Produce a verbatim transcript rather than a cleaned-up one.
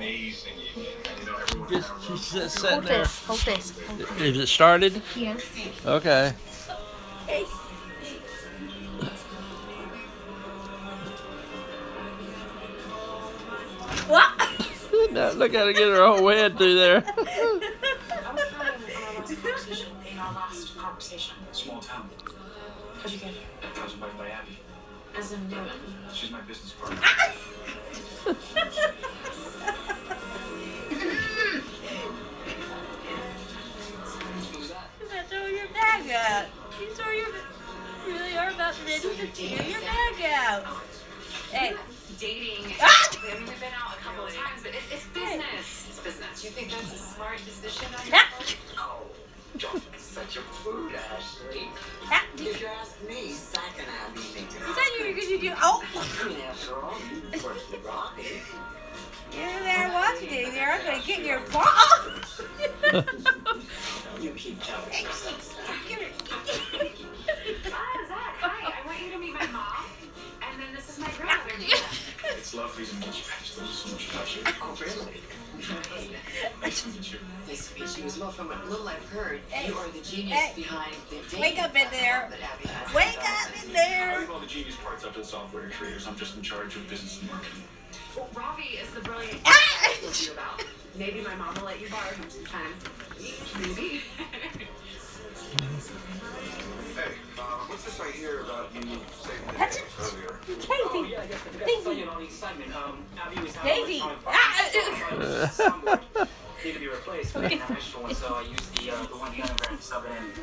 amazing evening. You know, everyone Just, kind of she's runs just over sitting Hold there. this, hold this. Hold this. Is it started? Yes. Okay. Hey. What? Now, look at her get her whole head through there. I was trying on our last conversation, in our last conversation. Small town. How'd you get here? I was invited by Abby. As in, no. She's my business partner. Who's that? You're about to throw your bag out. You throw your... You really are about to ready to throw your bag out. Hey. Dating. Ah! I mean, we've been out a couple of times, but it, it's business. It's business. You think that's a smart decision on your Ah! part? Oh, don't be such a prude, Ashley. Ah! If you ask me, Zach and I are leaving Is tonight. that you? Because you do... Oh! I mean, after all, you worked with Robbie. You're there watching it. There, I'm going to get your ball. You keep jumping. Give it. Ah, Zach, hi. I want you to meet my mom. And then this is my grandmother, Nina. It's lovely to meet you. I just love so much about you. Oh, really? Nice to meet you. Nice to meet you as well. From what little I've heard, Hey. you are the genius Hey. behind the dating Wake up in there. platform that Abby has. Wake up in I there. leave all the genius parts up to the software creators. I'm just in charge of business and marketing. Well, Robbie is the brilliant Ah! I told you about. Maybe my mom will let you borrow him sometime. Maybe. Hey, uh, what's this I hear about you saving the That's day it. earlier? Oh, Daisy. yeah, I guess I forgot to Daisy. tell you about the excitement. Um, Abby was having Daisy. a hard time Ah! finding a soundboard. Need to be replaced, but I didn't have an extra one, so I used the, uh, the one the underground to sub it in.